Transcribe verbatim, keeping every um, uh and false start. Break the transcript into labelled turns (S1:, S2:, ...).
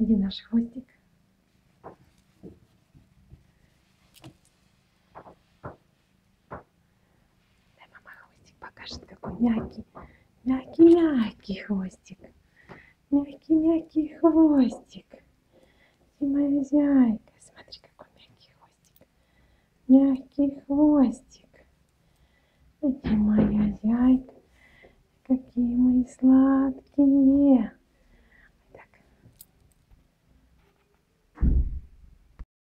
S1: Где наш хвостик? Дай мама хвостик покажет, какой мягкий. Мягкий-мягкий хвостик. Мягкий-мягкий хвостик. Ты моя зайка. Смотри, какой мягкий хвостик. Мягкий хвостик. Ты моя зайка. Какие мы сладкие.